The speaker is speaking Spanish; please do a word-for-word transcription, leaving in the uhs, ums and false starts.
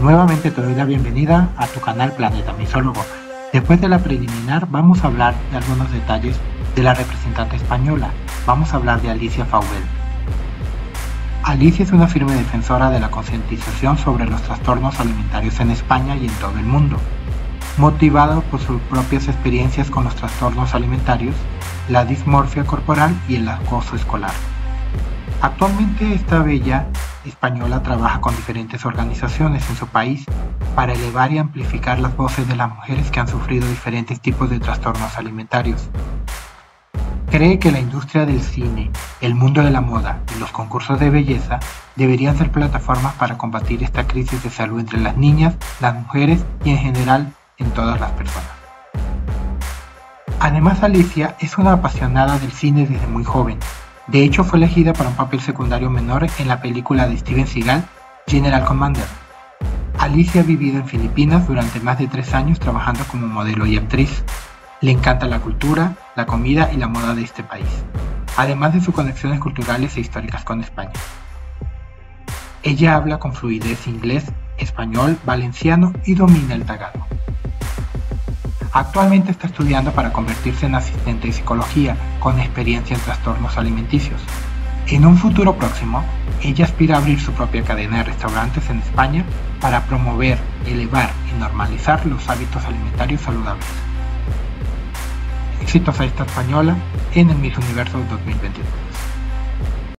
Nuevamente te doy la bienvenida a tu canal Planeta Misólogo. Después de la preliminar vamos a hablar de algunos detalles de la representante española. Vamos a hablar de Alicia Faubel. Alicia es una firme defensora de la concientización sobre los trastornos alimentarios en España y en todo el mundo. Motivada por sus propias experiencias con los trastornos alimentarios, la dismorfia corporal y el acoso escolar. Actualmente esta bella española trabaja con diferentes organizaciones en su país para elevar y amplificar las voces de las mujeres que han sufrido diferentes tipos de trastornos alimentarios. Cree que la industria del cine, el mundo de la moda y los concursos de belleza deberían ser plataformas para combatir esta crisis de salud entre las niñas, las mujeres y en general en todas las personas. Además, Alicia es una apasionada del cine desde muy joven. De hecho, fue elegida para un papel secundario menor en la película de Steven Seagal, General Commander. Alicia ha vivido en Filipinas durante más de tres años trabajando como modelo y actriz. Le encanta la cultura, la comida y la moda de este país, además de sus conexiones culturales e históricas con España. Ella habla con fluidez inglés, español, valenciano y domina el tagalo. Actualmente está estudiando para convertirse en asistente de psicología con experiencia en trastornos alimenticios. En un futuro próximo, ella aspira a abrir su propia cadena de restaurantes en España para promover, elevar y normalizar los hábitos alimentarios saludables. Éxitos a esta española en el Miss Universo dos mil veintidós.